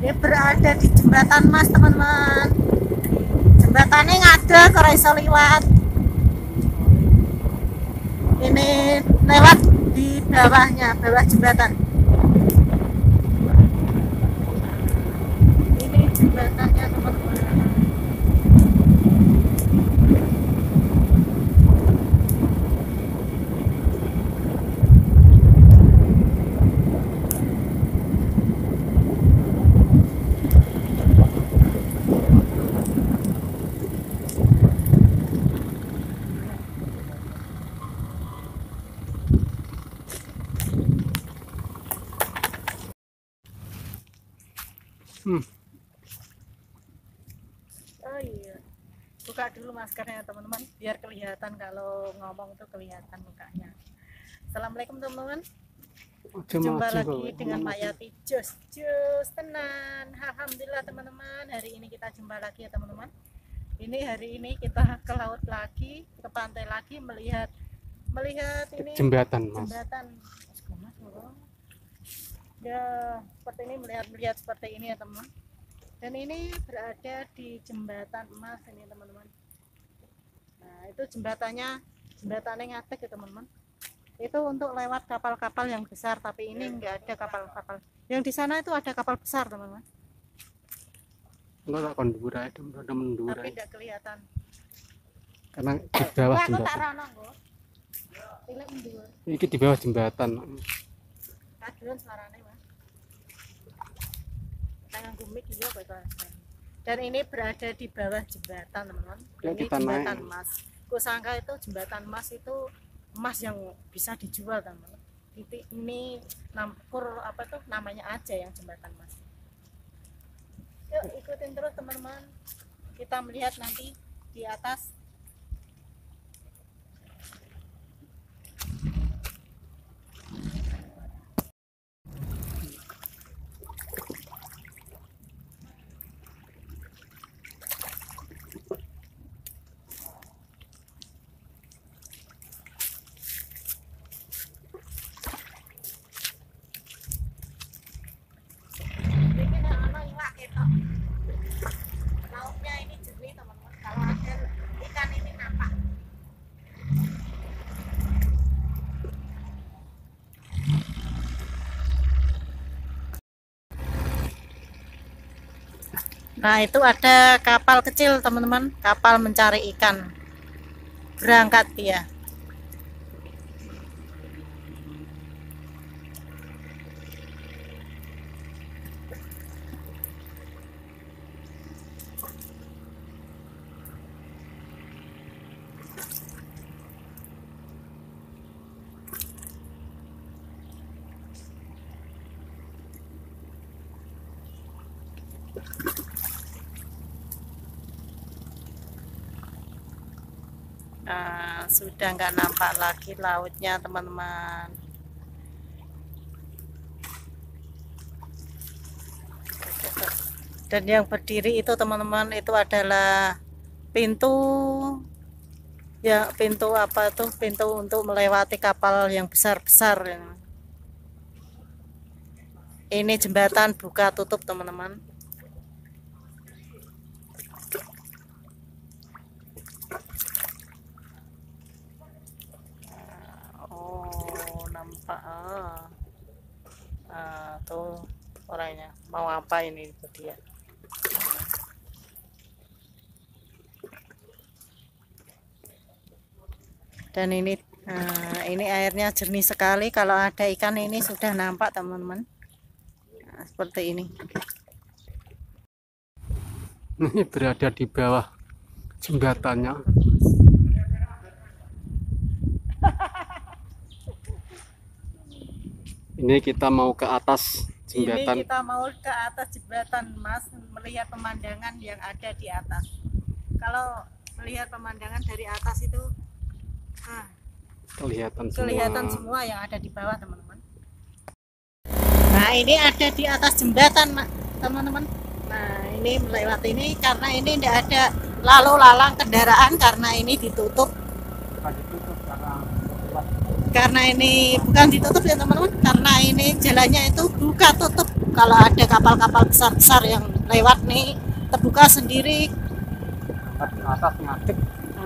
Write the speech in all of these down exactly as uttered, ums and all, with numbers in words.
Ini berada di jembatan Mas teman-teman. Jembatannya ngada kalau iso liwat. Ini lewat di bawahnya, bawah jembatan. Ini jembatannya teman-teman. Hmm. Oh iya, buka dulu maskernya teman-teman, biar kelihatan kalau ngomong tuh kelihatan mukanya. Assalamualaikum teman-teman. Jumpa lagi dengan Mak Yati. Jos, jos, tenan. Alhamdulillah teman-teman, hari ini kita jumpa lagi ya teman-teman. Ini hari ini kita ke laut lagi, ke pantai lagi, melihat melihat ini jembatan Mas. Jembatan. Ya, seperti ini melihat-melihat seperti ini ya teman. Dan ini berada di jembatan emas ini teman-teman. Nah itu jembatannya, jembatannya ngadeg ya teman-teman. Itu untuk lewat kapal-kapal yang besar, tapi ini enggak ada kapal-kapal. Yang di sana itu ada kapal besar teman-teman. Enggak tak kondur aja, udah mendur. Tapi tidak kelihatan. Karena di bawah Wah, jembatan. tak rana kok. Tidak mendur. Ini di bawah jembatan. Kadron suaranya mas. Tangan gumik juga betul. Dan ini berada di bawah jembatan teman-teman. Ya, ini kita jembatan naik. emas. Kusangka itu jembatan emas itu emas yang bisa dijual teman-teman. Titik ini nampur apa tuh namanya aja yang jembatan emas. Yuk ikutin terus teman-teman. Kita melihat nanti di atas. Lautnya ini jernih teman-teman. Kalau ada ikan ini nampak. Nah itu ada kapal kecil teman-teman, kapal mencari ikan. Berangkat dia. Nah, sudah nggak nampak lagi lautnya teman-teman. Dan yang berdiri itu teman-teman itu adalah pintu ya pintu apa tuh pintu untuk melewati kapal yang besar-besar. Ini jembatan buka tutup teman-teman. Nampak ah. Ah, tuh orangnya mau apa ini itu dia. Dan ini nah, ini airnya jernih sekali. Kalau ada ikan ini sudah nampak teman-teman. Nah, seperti ini. Ini berada di bawah jembatannya. Ini kita mau ke atas jembatan. Ini kita mau ke atas jembatan Mas, melihat pemandangan yang ada di atas. Kalau melihat pemandangan dari atas itu ah, kelihatan semua. kelihatan semua yang ada di bawah teman-teman. Nah ini ada di atas jembatan teman-teman. Nah ini melewati ini karena ini tidak ada lalu lalang kendaraan karena ini ditutup. Karena ini bukan ditutup ya teman-teman, karena ini jalannya itu buka tutup kalau ada kapal-kapal besar-besar yang lewat nih terbuka sendiri. Atas ngadeg.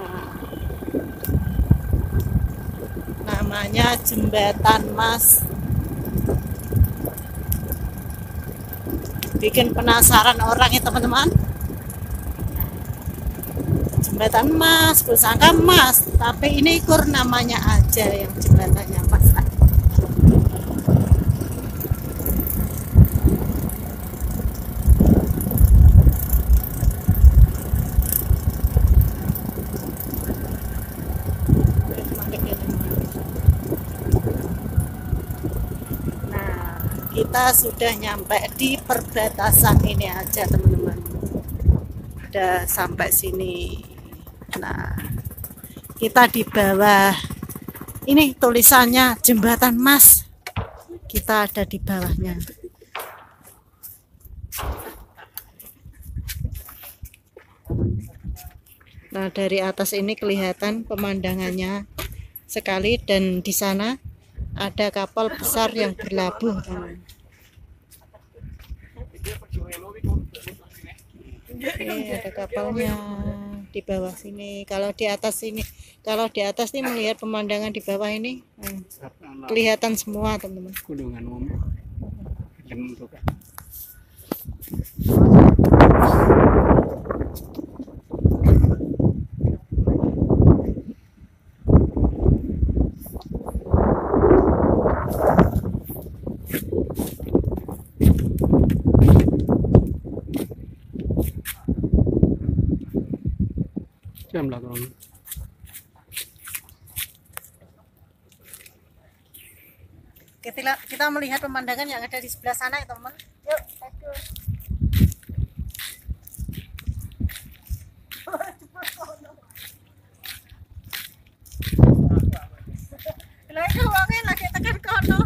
Namanya Jembatan Mas. Bikin penasaran orang ya teman-teman. Jembatan Mas, kusangka Mas, tapi ini kur namanya aja yang jembatannya Mas. Nah, kita sudah nyampe di perbatasan ini aja teman-teman. Udah sampai sini. Nah, kita di bawah ini tulisannya Jembatan Mas. Kita ada di bawahnya. Nah, dari atas ini kelihatan pemandangannya sekali, dan di sana ada kapal besar yang berlabuh. Ini ada kapalnya di bawah sini. Kalau di atas sini, kalau di atas nih melihat pemandangan di bawah ini, hmm, kelihatan semua teman-teman. Kulungan umum. Film tuh kan. Jam lah kawan. Kita, kita melihat pemandangan yang ada di sebelah sana ya teman. Yuk, aduh. Lagi uangnya lagi tekan kono.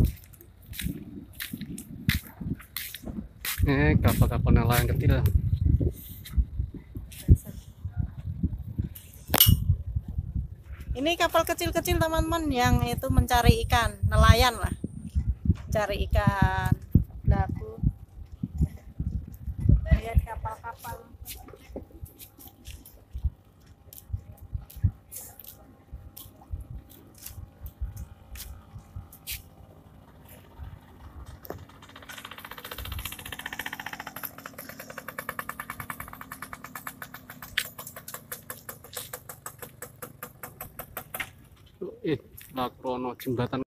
Eh, kapal-kapal nelayan kecil. Ini kapal kecil-kecil teman-teman yang itu mencari ikan, nelayan lah, cari ikan labu. Lihat kapal-kapal. Eh, Lakrono jembatan.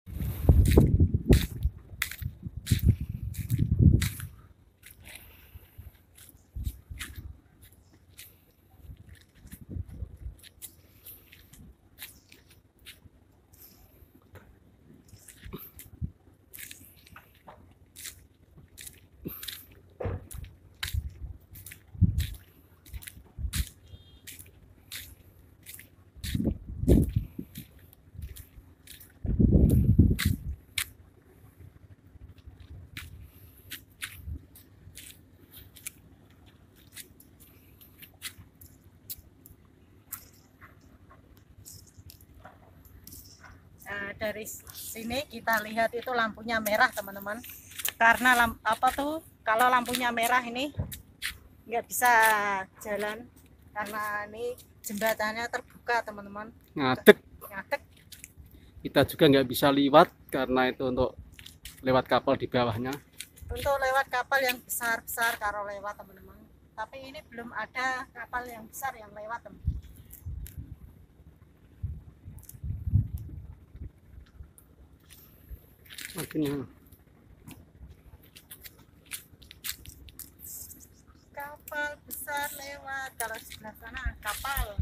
Nah, dari sini kita lihat itu lampunya merah teman-teman. Karena lamp, apa tuh kalau lampunya merah ini nggak bisa jalan karena ini jembatannya terbuka teman-teman. Ngadeg. Ngadeg. Kita juga nggak bisa lewat karena itu untuk lewat kapal di bawahnya. Untuk lewat kapal yang besar-besar kalau lewat teman-teman. Tapi ini belum ada kapal yang besar yang lewat teman. Akhirnya Kapal besar lewat, kalau sebelah sana kapal.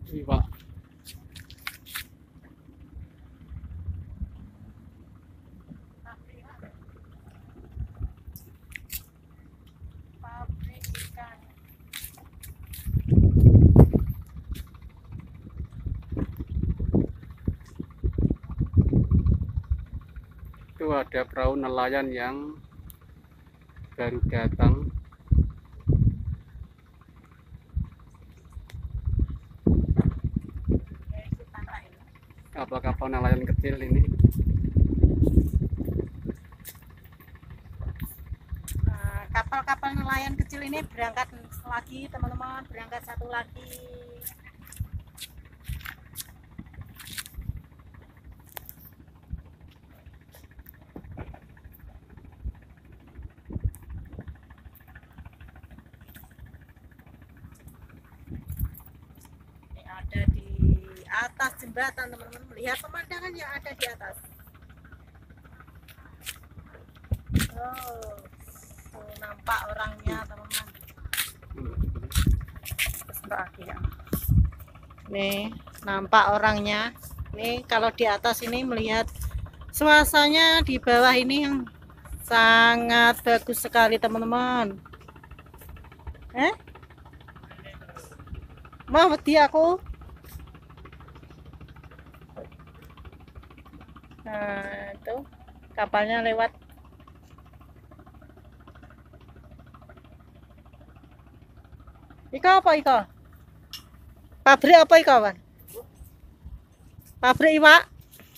iwak. Pabrik ikan. Itu ada perahu nelayan yang baru datang. Kapal-kapal nelayan kecil ini. Nah, kapal-kapal nelayan kecil ini berangkat lagi teman-teman, berangkat satu lagi. Ini ada di atas jembatan teman-teman, melihat pemandangan yang ada di atas. Oh, tuh nampak orangnya teman-teman. Terus lagi ya. Nih nampak orangnya. Nih kalau di atas ini melihat suasananya, di bawah ini yang sangat bagus sekali teman-teman. Eh? Mau wedi aku. Nah, itu kapalnya lewat. Ika apa Ika? Pabrik apa Ika, Wan? Pabrik iwak?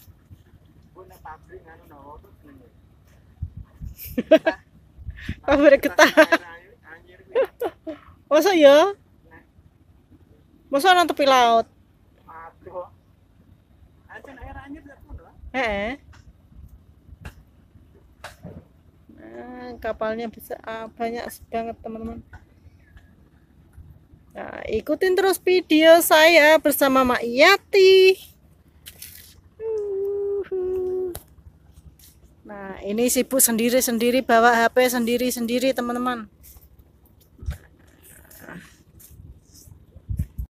Pabrik getah. Masa ya? Masa nang tepi laut? Eh. Nah, kapalnya bisa ah, banyak banget teman-teman. Nah, ikutin terus video saya bersama Mak Yati. Nah, ini sibuk sendiri-sendiri, bawa H P sendiri-sendiri teman-teman.